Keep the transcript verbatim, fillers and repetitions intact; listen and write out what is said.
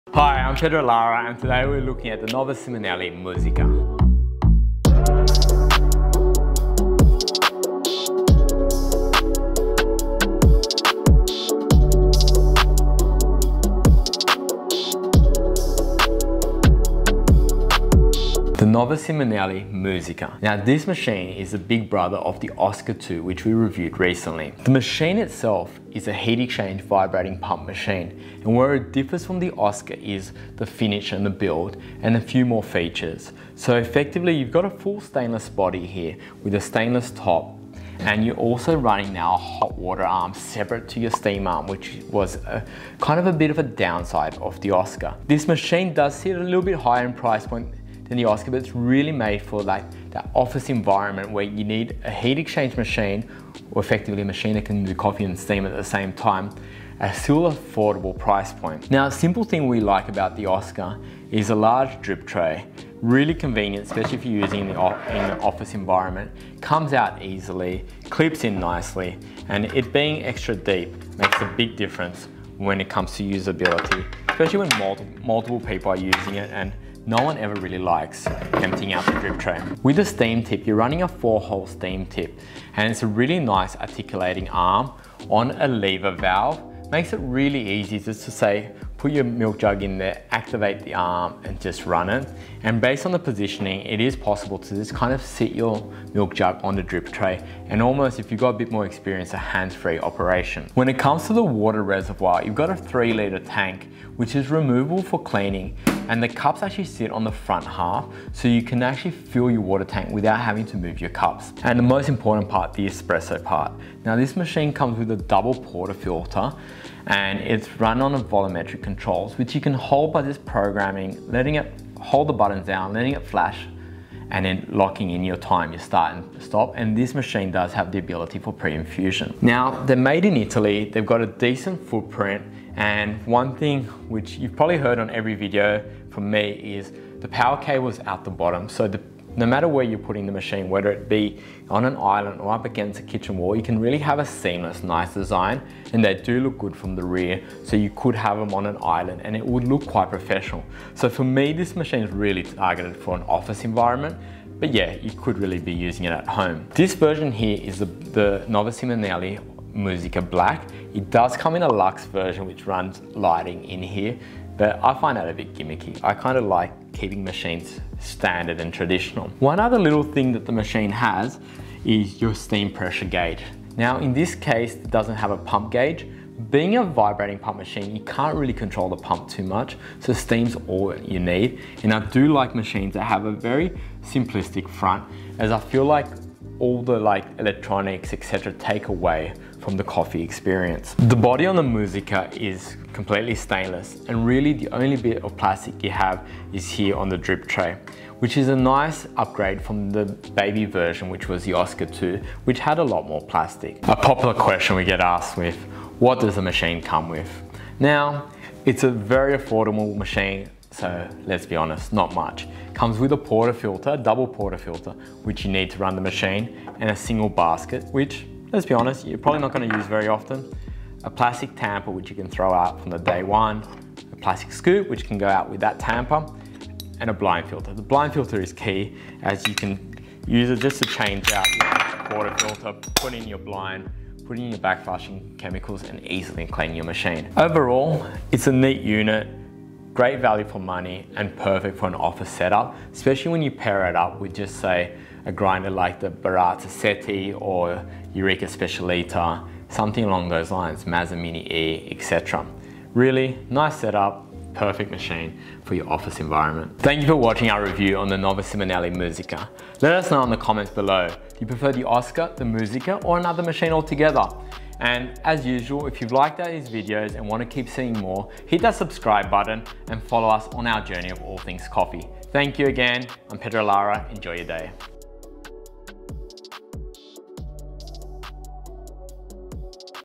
Hi, I'm Pedro Lara and today we're looking at the Nova Simonelli Musica. The Nova Simonelli Musica. Now this machine is the big brother of the Oscar two, which we reviewed recently. The machine itself is a heat exchange vibrating pump machine, and where it differs from the Oscar is the finish and the build and a few more features. So effectively you've got a full stainless body here with a stainless top, and you're also running now a hot water arm separate to your steam arm, which was a, kind of a bit of a downside of the Oscar. This machine does sit a little bit higher in price point than the Oscar, but it's really made for like that office environment where you need a heat exchange machine, or effectively a machine that can do coffee and steam at the same time, at a still affordable price point. Now, a simple thing we like about the Oscar is a large drip tray. Really convenient, especially if you're using it in the office environment. Comes out easily, clips in nicely, and it being extra deep makes a big difference when it comes to usability, especially when multiple, multiple people are using it and no one ever really likes emptying out the drip tray. With the steam tip, you're running a four hole steam tip, and it's a really nice articulating arm on a lever valve. Makes it really easy just to say, put your milk jug in there, activate the arm and just run it. And based on the positioning, it is possible to just kind of sit your milk jug on the drip tray and almost, if you've got a bit more experience, a hands-free operation. When it comes to the water reservoir, you've got a three litre tank, which is removable for cleaning, and the cups actually sit on the front half, so you can actually fill your water tank without having to move your cups. And the most important part, the espresso part. Now this machine comes with a double portafilter, and it's run on a volumetric controls, which you can hold by just programming, letting it hold the buttons down, letting it flash, and then locking in your time, your start and stop. And this machine does have the ability for pre-infusion. Now, they're made in Italy, they've got a decent footprint, and one thing which you've probably heard on every video from me is the power cable's out the bottom. So the, no matter where you're putting the machine, whether it be on an island or up against a kitchen wall, you can really have a seamless, nice design, and they do look good from the rear. So you could have them on an island and it would look quite professional. So for me, this machine is really targeted for an office environment, but yeah, you could really be using it at home. This version here is the, the Nova Simonelli Musica Black. It does come in a luxe version which runs lighting in here, but I find that a bit gimmicky. I kind of like keeping machines standard and traditional. One other little thing that the machine has is your steam pressure gauge. Now in this case, it doesn't have a pump gauge. Being a vibrating pump machine, you can't really control the pump too much, so steam's all you need. And I do like machines that have a very simplistic front, as I feel like all the like electronics, et cetera, take away from the coffee experience. The body on the Musica is completely stainless, and really the only bit of plastic you have is here on the drip tray, which is a nice upgrade from the baby version, which was the Oscar two, which had a lot more plastic. A popular question we get asked with, what does the machine come with? Now, it's a very affordable machine, so let's be honest, not much. Comes with a portafilter, double portafilter, which you need to run the machine, and a single basket, which, let's be honest, you're probably not going to use very often. A plastic tamper, which you can throw out from the day one, a plastic scoop, which can go out with that tamper, and a blind filter. The blind filter is key, as you can use it just to change out your portafilter, put in your blind, put in your back flushing chemicals, and easily clean your machine. Overall, it's a neat unit, great value for money, and perfect for an office setup, especially when you pair it up with just say a grinder like the Baratza Seti or Eureka Specialita, something along those lines, Mazza Mini E, et cetera. Really nice setup, perfect machine for your office environment. Thank you for watching our review on the Nova Simonelli Musica. Let us know in the comments below, do you prefer the Oscar, the Musica, or another machine altogether? And as usual, if you've liked these videos and want to keep seeing more, hit that subscribe button and follow us on our journey of all things coffee. Thank you again. I'm Pedro Lara. Enjoy your day.